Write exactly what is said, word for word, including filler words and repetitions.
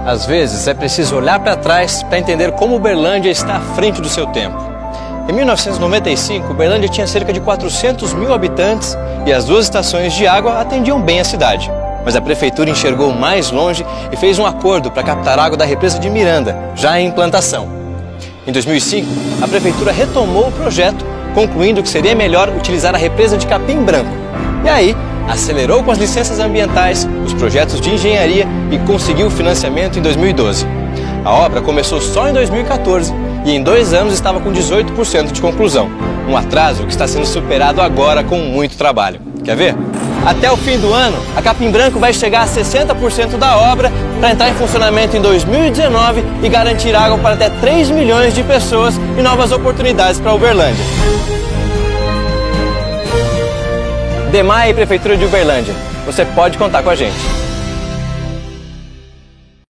Às vezes é preciso olhar para trás para entender como Uberlândia está à frente do seu tempo. Em mil novecentos e noventa e cinco, Uberlândia tinha cerca de quatrocentos mil habitantes e as duas estações de água atendiam bem a cidade. Mas a prefeitura enxergou mais longe e fez um acordo para captar água da represa de Miranda, já em implantação. Em dois mil e cinco, a prefeitura retomou o projeto, concluindo que seria melhor utilizar a represa de Capim Branco. E aí, acelerou com as licenças ambientais, os projetos de engenharia e conseguiu o financiamento em dois mil e doze. A obra começou só em dois mil e quatorze e em dois anos estava com dezoito por cento de conclusão. Um atraso que está sendo superado agora com muito trabalho. Quer ver? Até o fim do ano, a Capim Branco vai chegar a sessenta por cento da obra para entrar em funcionamento em dois mil e dezenove e garantir água para até três milhões de pessoas e novas oportunidades para Uberlândia. DEMAI e Prefeitura de Uberlândia, você pode contar com a gente.